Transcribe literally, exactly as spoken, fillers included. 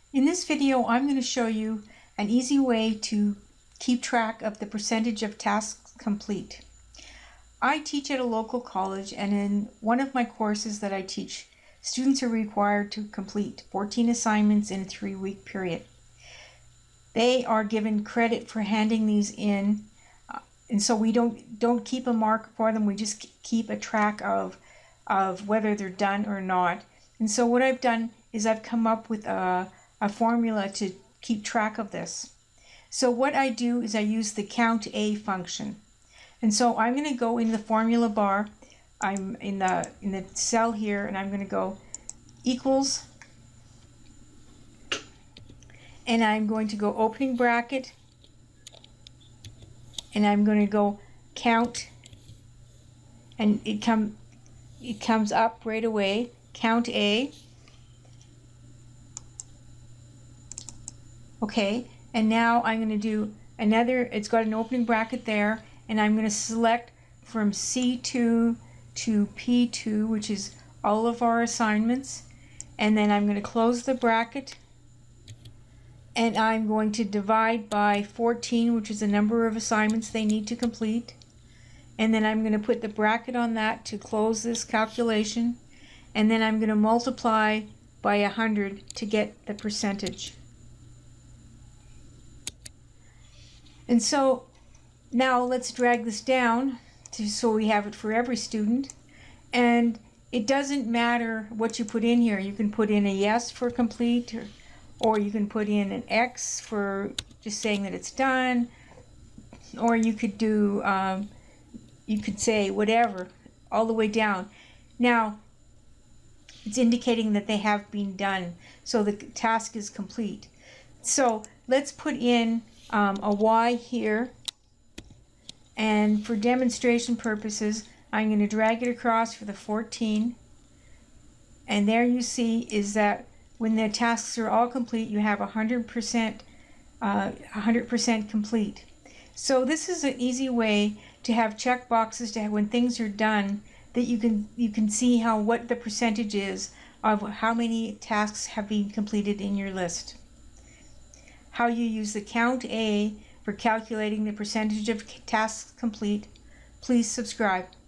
In this video, I'm going to show you an easy way to keep track of the percentage of tasks complete. I teach at a local college, and in one of my courses that I teach, students are required to complete fourteen assignments in a three-week period. They are given credit for handing these in, uh, and so we don't don't keep a mark for them. We just keep a track of of whether they're done or not. And so what I've done is I've come up with a a formula to keep track of this. So what I do is I use the countA function. And so I'm going to go in the formula bar. I'm in the in the cell here, and I'm going to go equals, and I'm going to go opening bracket, and I'm going to go count, and it come it comes up right away, countA. Okay, and now I'm going to do another, it's got an opening bracket there, and I'm going to select from C two to P two, which is all of our assignments, and then I'm going to close the bracket, and I'm going to divide by fourteen, which is the number of assignments they need to complete, and then I'm going to put the bracket on that to close this calculation, and then I'm going to multiply by one hundred to get the percentage. And so now let's drag this down to, so we have it for every student. And it doesn't matter what you put in here. You can put in a yes for complete, or, or you can put in an X for just saying that it's done, or you could do, um, you could say whatever, all the way down. Now, it's indicating that they have been done, so the task is complete. So let's put in Um, a Y here, and for demonstration purposes I'm going to drag it across for the fourteen, and there you see is that when the tasks are all complete you have one hundred percent uh, one hundred percent complete. So this is an easy way to have check boxes to have, when things are done, that you can you can see how what the percentage is of how many tasks have been completed in your list. How you use the countA for calculating the percentage of tasks complete. Please subscribe.